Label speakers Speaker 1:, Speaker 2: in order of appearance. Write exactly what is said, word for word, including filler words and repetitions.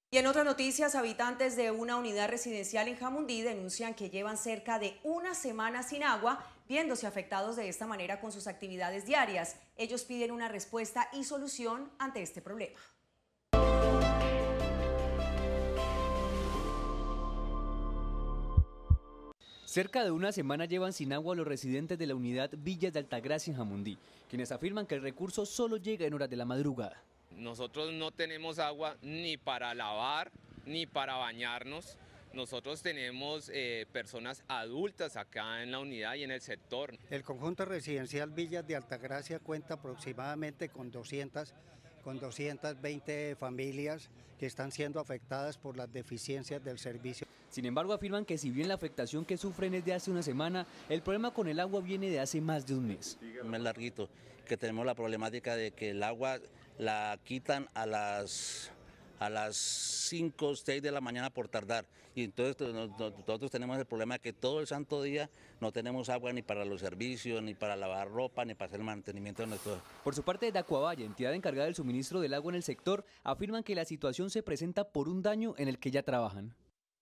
Speaker 1: Y en otras noticias, habitantes de una unidad residencial en Jamundí denuncian que llevan cerca de una semana sin agua, viéndose afectados de esta manera con sus actividades diarias. Ellos piden una respuesta y solución ante este problema.
Speaker 2: Cerca de una semana llevan sin agua los residentes de la unidad Villas de Altagracia en Jamundí, quienes afirman que el recurso solo llega en horas de la madrugada.
Speaker 3: Nosotros no tenemos agua ni para lavar ni para bañarnos. Nosotros tenemos eh, personas adultas acá en la unidad y en el sector.
Speaker 4: El conjunto residencial Villas de Altagracia cuenta aproximadamente con doscientas, con doscientas veinte familias que están siendo afectadas por las deficiencias del servicio.
Speaker 2: Sin embargo, afirman que si bien la afectación que sufren es de hace una semana, el problema con el agua viene de hace más de un mes.
Speaker 5: Un mes larguito, que tenemos la problemática de que el agua la quitan a las a las cinco o seis de la mañana por tardar, y entonces nosotros tenemos el problema de que todo el santo día no tenemos agua ni para los servicios, ni para lavar ropa, ni para hacer el mantenimiento de nuestro.
Speaker 2: Por su parte, Dacuavalle, entidad encargada del suministro del agua en el sector, afirman que la situación se presenta por un daño en el que ya trabajan.